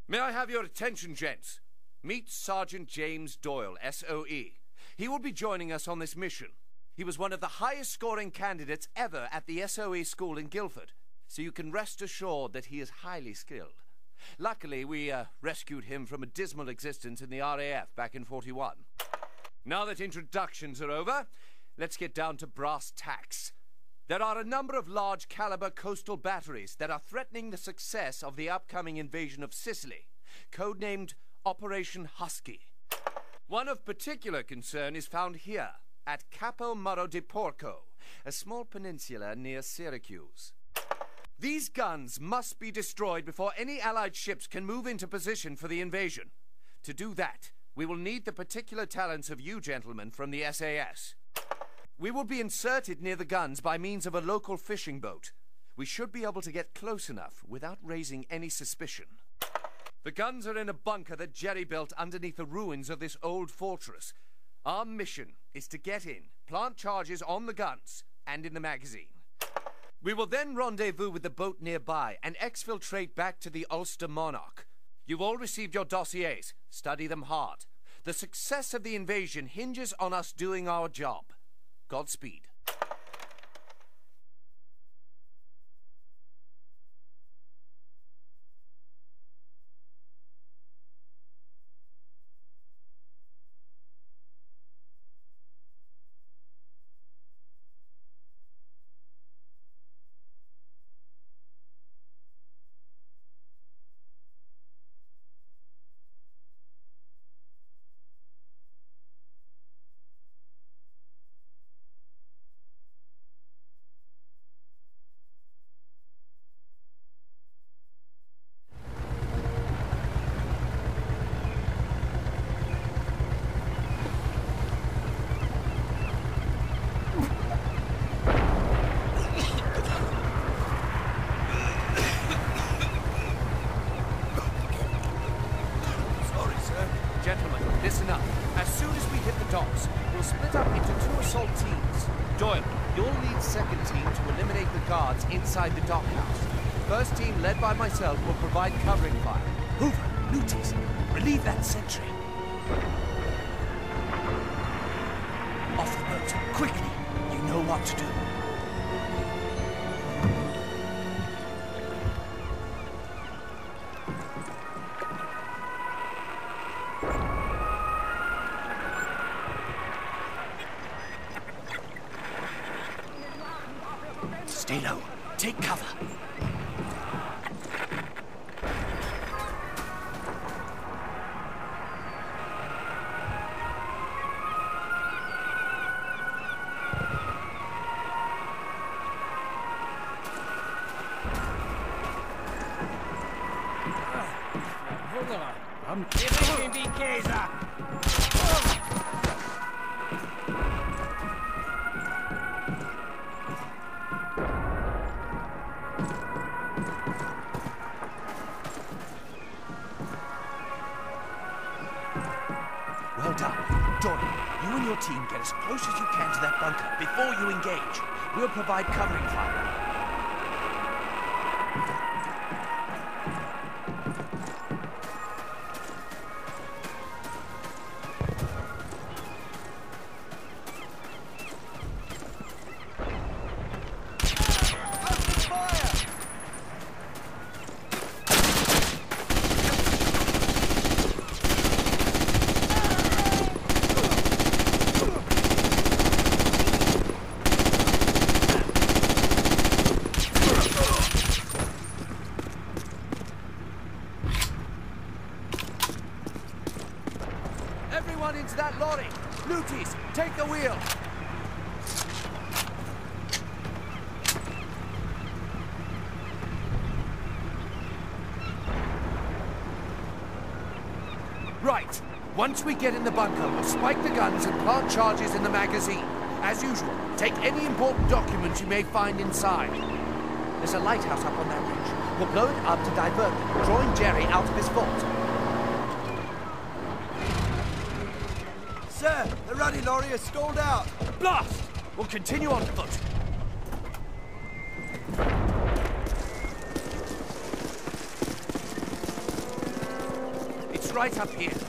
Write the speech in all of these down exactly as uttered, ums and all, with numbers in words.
May I have your attention, gents? Meet Sergeant James Doyle, S O E. He will be joining us on this mission. He was one of the highest scoring candidates ever at the S O E school in Guildford, so you can rest assured that he is highly skilled. Luckily, we uh, rescued him from a dismal existence in the R A F back in forty-one. Now that introductions are over, let's get down to brass tacks. There are a number of large caliber coastal batteries that are threatening the success of the upcoming invasion of Sicily, codenamed Operation Husky. One of particular concern is found here, at Capo Murro di Porco, a small peninsula near Syracuse. These guns must be destroyed before any Allied ships can move into position for the invasion. To do that, we will need the particular talents of you gentlemen from the S A S. We will be inserted near the guns by means of a local fishing boat. We should be able to get close enough without raising any suspicion. The guns are in a bunker that Jerry built underneath the ruins of this old fortress. Our mission is to get in, plant charges on the guns and in the magazine. We will then rendezvous with the boat nearby and exfiltrate back to the Ulster Monarch. You've all received your dossiers. Study them hard. The success of the invasion hinges on us doing our job. Godspeed. Gentlemen, listen up. As soon as we hit the docks, we'll split up into two assault teams. Doyle, you'll lead second team to eliminate the guards inside the dockhouse. First team, led by myself, will provide covering fire. Hoover, Lutis, relieve that sentry. Off the boat, quickly. You know what to do. Stay low. Take cover. I'm giving die Käse. Well done. Doyle, you and your team get as close as you can to that bunker before you engage. We'll provide covering fire. Everyone into that lorry! Lutis, take the wheel! Right. Once we get in the bunker, we'll spike the guns and plant charges in the magazine. As usual, take any important documents you may find inside. There's a lighthouse up on that ridge. We'll blow it up to divert them, drawing Jerry out of his fort. Sir, the ruddy lorry is stalled out. Blast! We'll continue on foot. right up here.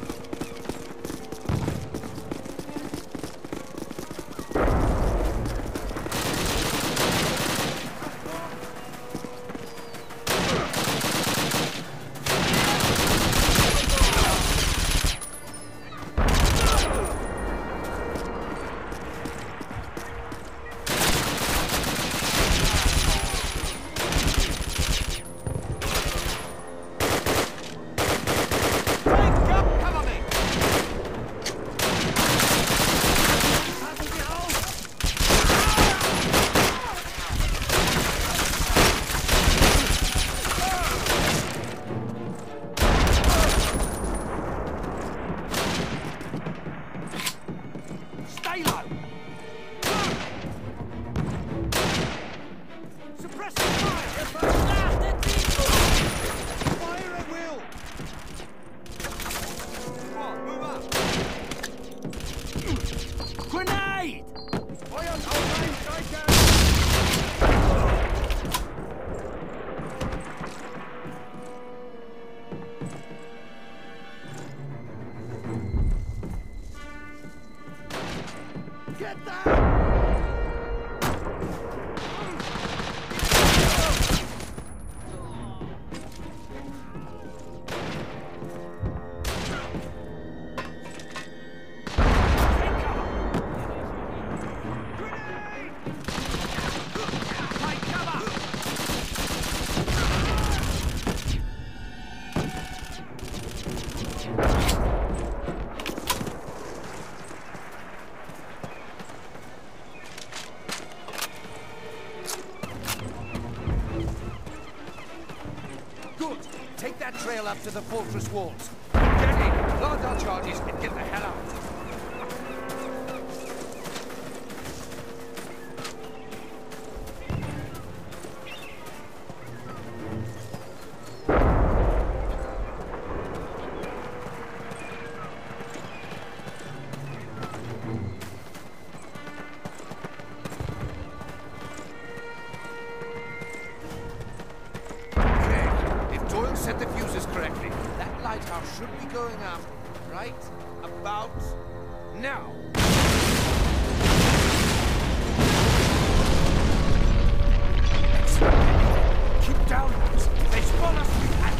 Take that trail up to the fortress walls. Get in, guard our charges, and get the hell out. Set the fuses correctly. That lighthouse should be going up right about now. Excellent. Keep down, boys. If they spawn us, we can.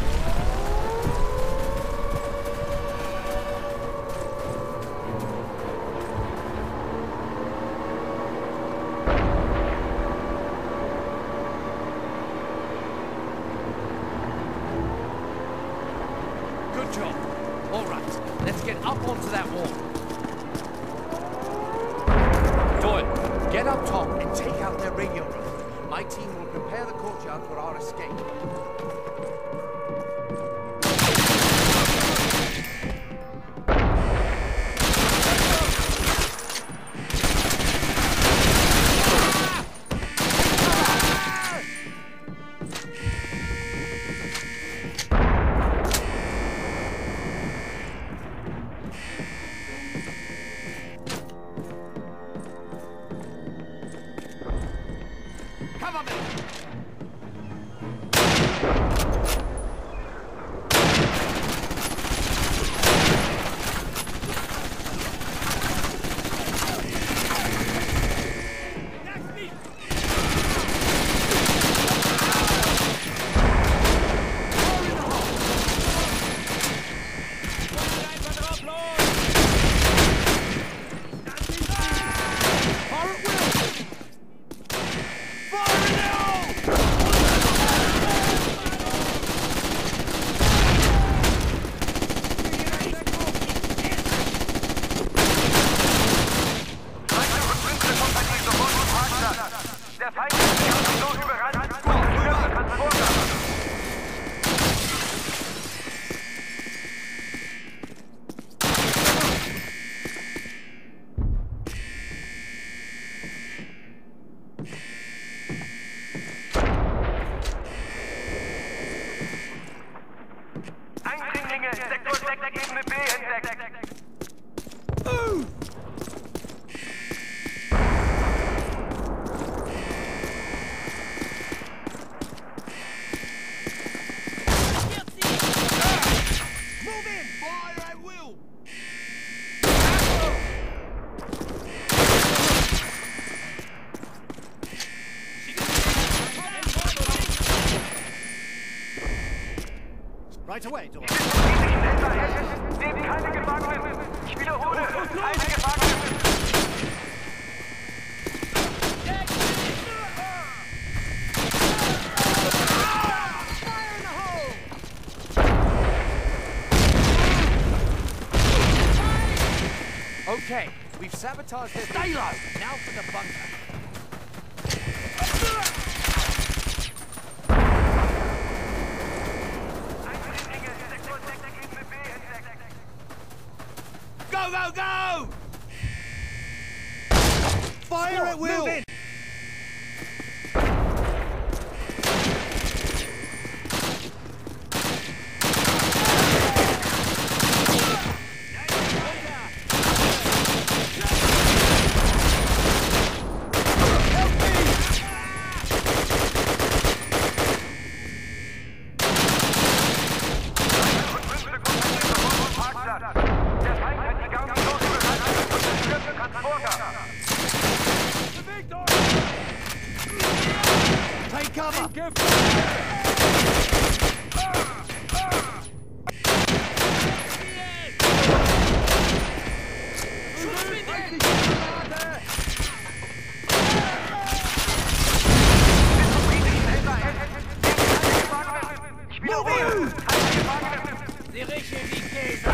All right, let's get up onto that wall. Doyle, get up top and take out their radio room. My team will prepare the courtyard for our escape. Cover me! Move in! Right away, Doyle. Nehmt keine Gefangenen! Ich wiederhole, keine Gefangenen! Okay, we've sabotaged their... Stay low! Now for the bunker. Go, go, go! Fire at will! Move in. Take cover! Sie riechen wie Käse!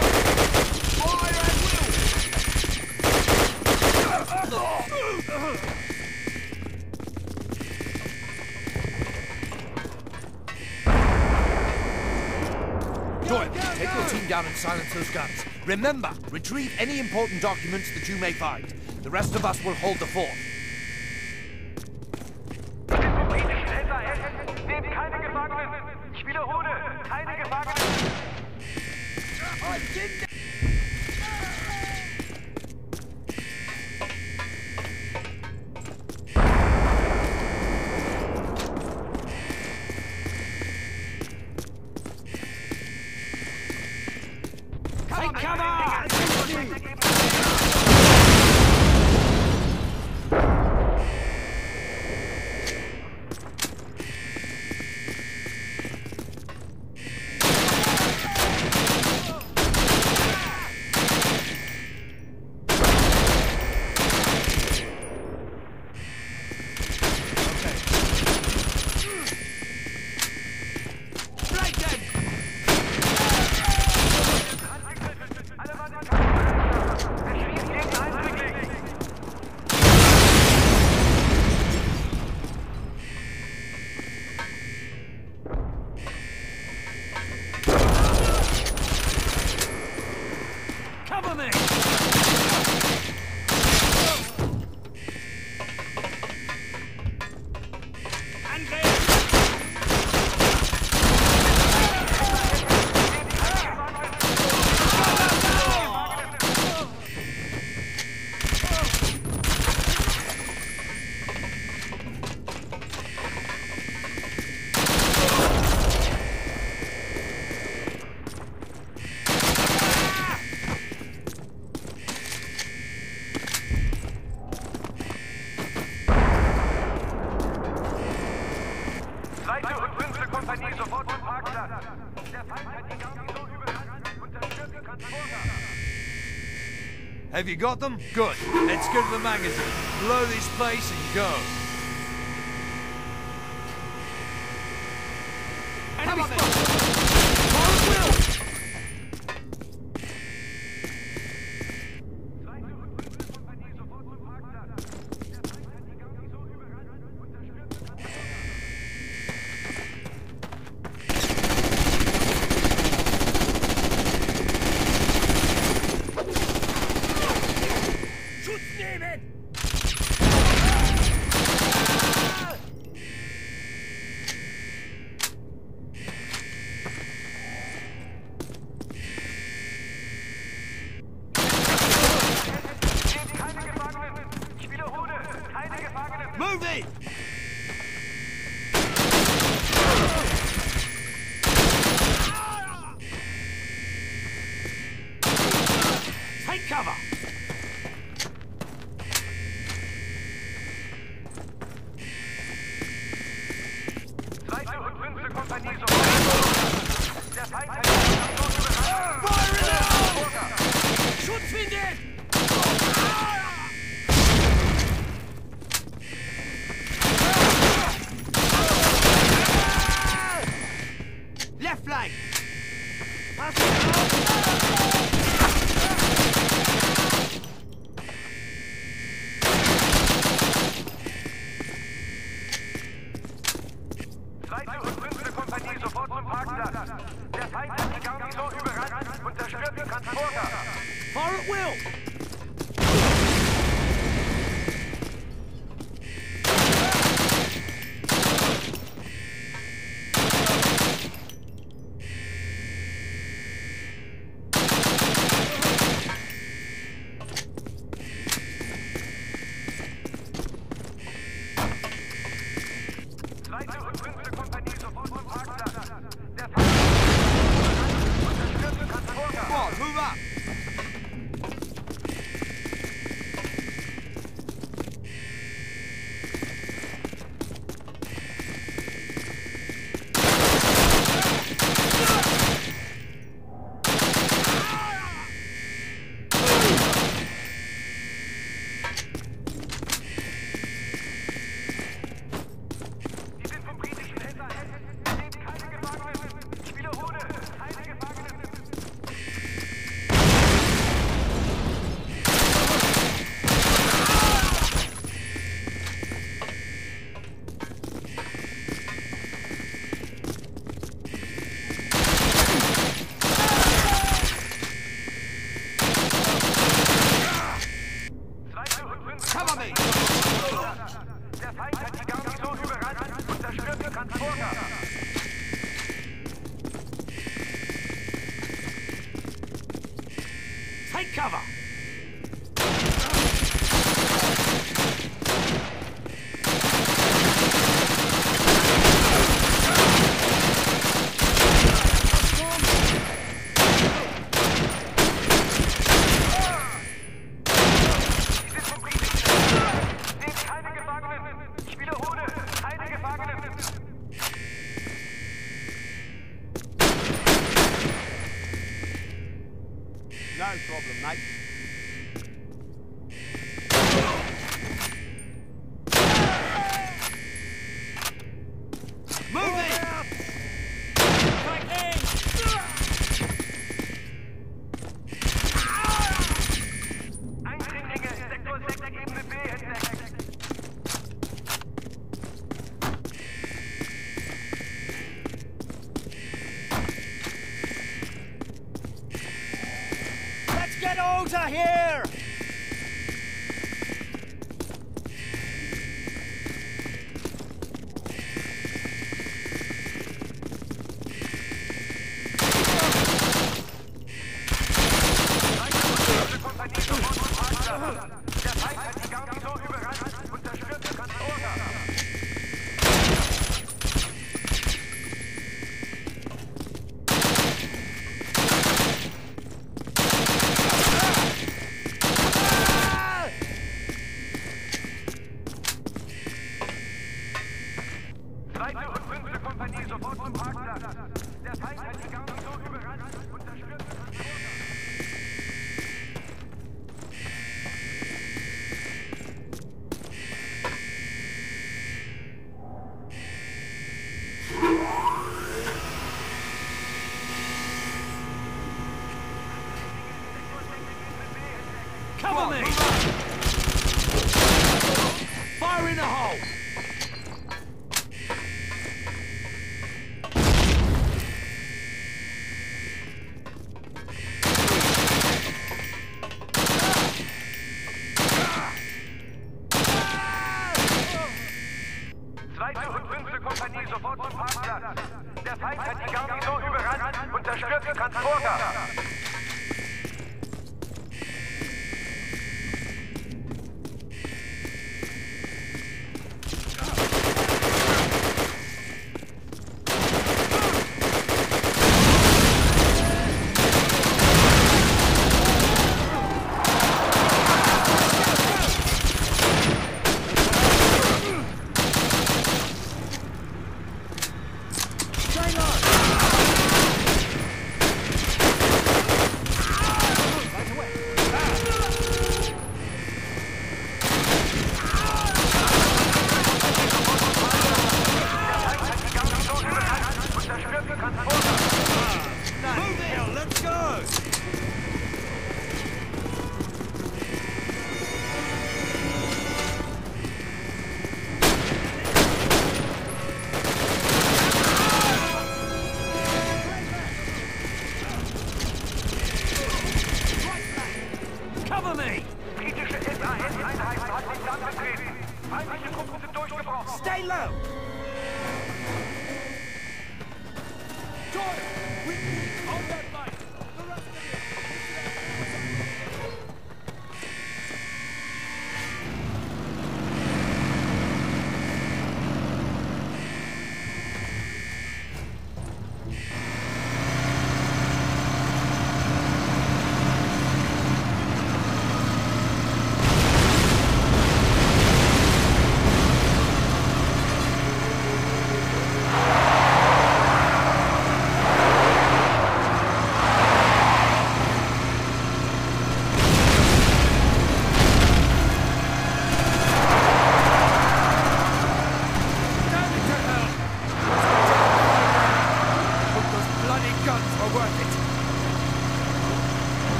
Doyle, take your team down and silence those guns. Remember, retrieve any important documents that you may find. The rest of us will hold the fort. Nehmt keine Gefangenen! Ich wiederhole, keine Gefangenen! Take cover! Cover me! Seite und fünfte Kompanie sofort im Parkplatz. Der Feind hat die Garnison überrannt und zerstört die Transporter. Have you got them? Good. Let's go to the magazine. Blow this place and go. Enemy Come on, spotted! Forward will! Seite und fünfte Kompanie sofort im Parkplatz. Der Feind hat die Garnison überrannt und zerstört die Transporter. Schutz nehmen! Keine Gefangenen! Ich wiederhole, keine Gefangenen! Move it! Take cover! Seite und fünfte Kompanie sofort. Der Zweite und fünfte Kompanie sofort zum Parkplatz. Der Feind hat die Garnison überrannt und zerstört die Transporter. Fire at will! Zweite und fünfte Kompanie sofort zum Parkplatz. Der Feind hat die Garnison überrannt und zerstört die Transporter. Come on, move up! Die sind vom britischen Hinterhalt. Nehmt keine Gefangenen. Ich wiederhole, keine Gefangenen. Zweite und fünfte Cover me! Der Feind hat die Garnison überrannt und zerstört die Transporter. Take cover! Die sind vom britischen Hinterhalt. Nehmt keine Gefangenen. Ich wiederhole, keine Gefangenen. No problem, mate. Move it! Eindringlinge, Sektor sechs, Ebene B entdeckt. Let's get out of here! Zweite Kompanie sofort zum Parkplatz. Der Feind hat die Garnison überrannt und zerstört die Transporter. Zweite und fünfte Kompanie sofort zum Parkplatz. Der Feind hat die Garnison überrannt und zerstört die Transporter. Cover me! Fire in the hole! Zweite und fünfte Kompanie sofort zum Parkplatz. Der Feind hat die Garnison überrannt und zerstört die Transporter.